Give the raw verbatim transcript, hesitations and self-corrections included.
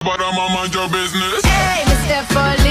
but I'ma mind your business. Hey, Mister Full